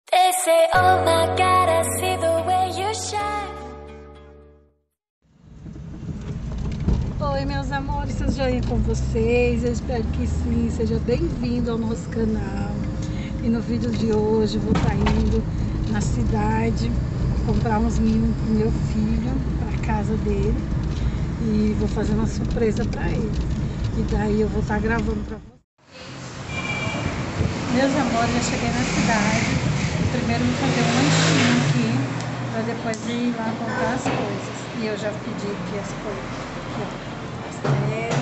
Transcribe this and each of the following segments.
They say, oh my God, I see the way you shine. Oi, meus amores, tudo joinha com vocês? Eu espero que sim, seja bem-vindo ao nosso canal. E no vídeo de hoje eu vou estar indo na cidade comprar uns mimos pro meu filho, para casa dele. E vou fazer uma surpresa para ele. E daí eu vou estar gravando para vocês. Meus amores, eu cheguei na cidade. Primeiro vou fazer um lanchinho aqui, para depois ir lá comprar as coisas. E eu já pedi aqui as coisas. Pastel,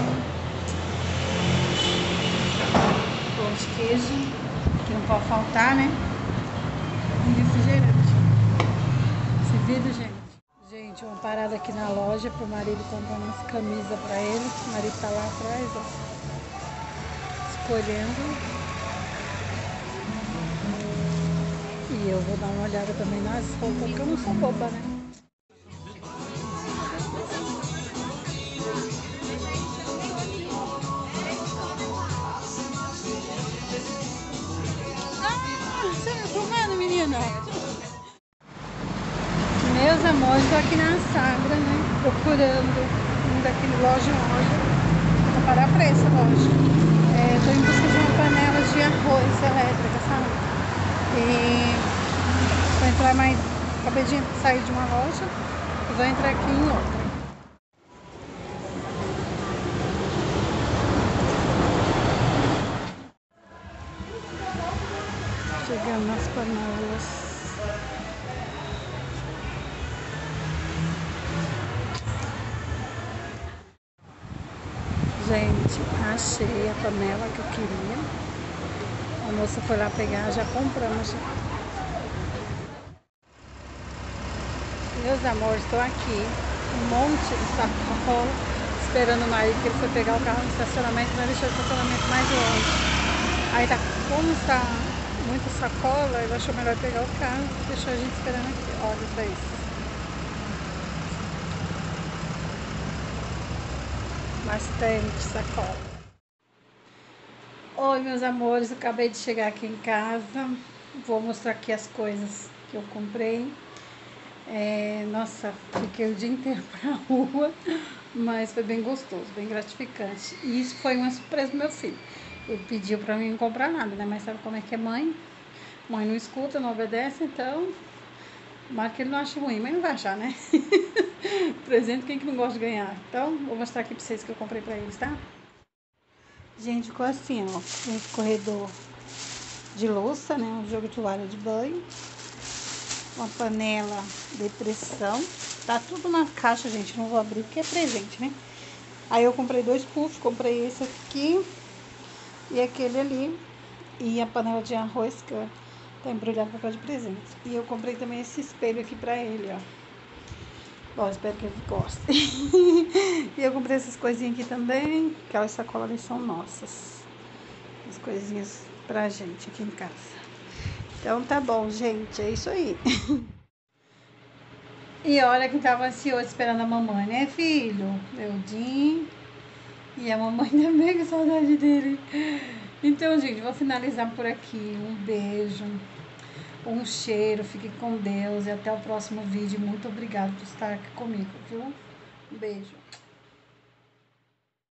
pão de queijo, que não pode faltar, né? E refrigerante. Esse vídeo, gente. Gente, uma parada aqui na loja pro marido comprar umas camisas pra ele. O marido tá lá atrás, ó, escolhendo. E eu vou dar uma olhada também nas roupas, porque eu não sou boba, né? Você tá filmando, menina? Meus amores, estou aqui na Sagra, né? Procurando, indo aqui de loja em loja, comparar preço, lógico. Estou em busca de uma panela de arroz elétrica, sabe? E vou entrar mais. Acabei de sair de uma loja e vou entrar aqui em outra. Chegando nas panelas. Gente, achei a panela que eu queria. A moça foi lá pegar, já compramos. Meus amores, estou aqui, um monte de sacola, esperando o marido, que ele foi pegar o carro no estacionamento, mas deixou o estacionamento mais longe. Aí tá, como está muita sacola, ele achou melhor pegar o carro, deixou a gente esperando aqui. Olha pra isso. Bastante sacola. Oi, meus amores, eu acabei de chegar aqui em casa. Vou mostrar aqui as coisas que eu comprei. Nossa, fiquei o dia inteiro pra rua, mas foi bem gostoso, bem gratificante. E isso foi uma surpresa pro meu filho. Ele pediu pra mim não comprar nada, né? Mas sabe como é que é mãe? Mãe não escuta, não obedece, então... Mas que ele não acha ruim, mas não vai achar, né? Presente, quem que não gosta de ganhar? Então, vou mostrar aqui pra vocês que eu comprei pra eles, tá? Gente, ficou assim, ó, um escorredor de louça, né, um jogo de toalha de banho, uma panela de pressão, tá tudo na caixa, gente, não vou abrir porque é presente, né? Aí eu comprei 2 puffs, comprei esse aqui e aquele ali, e a panela de arroz que tá embrulhada para de presente. E eu comprei também esse espelho aqui pra ele, ó. Bom, espero que ele goste. E eu comprei essas coisinhas aqui também. Aquelas sacolas ali são nossas. As coisinhas pra gente aqui em casa. Então tá bom, gente. É isso aí. E olha que tava ansioso esperando a mamãe, né, filho? Eudin. E a mamãe também com saudade dele. Então, gente, vou finalizar por aqui. Um beijo. Um cheiro, fique com Deus e até o próximo vídeo. Muito obrigada por estar aqui comigo, viu? Um beijo.